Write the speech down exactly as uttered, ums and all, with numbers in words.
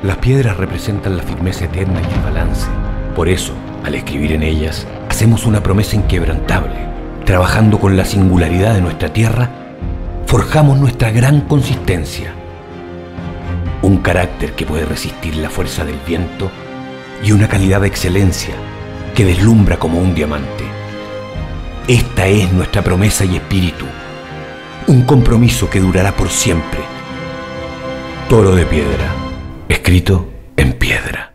Las piedras representan la firmeza eterna y el balance. Por eso, al escribir en ellas, hacemos una promesa inquebrantable. Trabajando con la singularidad de nuestra tierra, forjamos nuestra gran consistencia. Un carácter que puede resistir la fuerza del viento y una calidad de excelencia que deslumbra como un diamante. Esta es nuestra promesa y espíritu. Un compromiso que durará por siempre. Toro de Piedra, escrito en piedra.